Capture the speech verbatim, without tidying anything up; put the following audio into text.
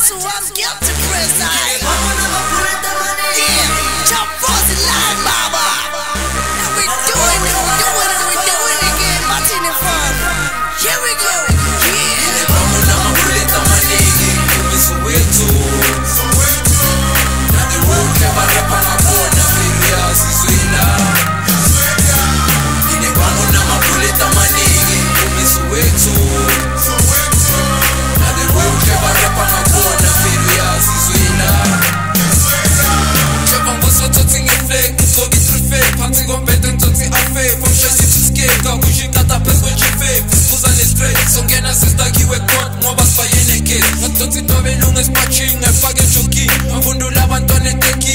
just who I'm guilty prison. Yeah, jump force and line, mama. And we doing it, we doing it, we doing it again. Martin and fun. Here we go. Yeah. Vamos na mapuleta manigi, Soweto. Na the world never rap on a board, na firia siswina. Ine vamos na mapuleta manigi, Soweto. Na the world never rap on a board, na firia siswina. Chapa mboso toti ngeflek, kogi trife, panti gombete toti afe, from shesi to skate, ka kushi kata pes when she fake, fuzane straight, songena sister kiwe kot, mwabas pa yene kid, natoti tobe lunges patching, e fage choki, mabundu labantone teki.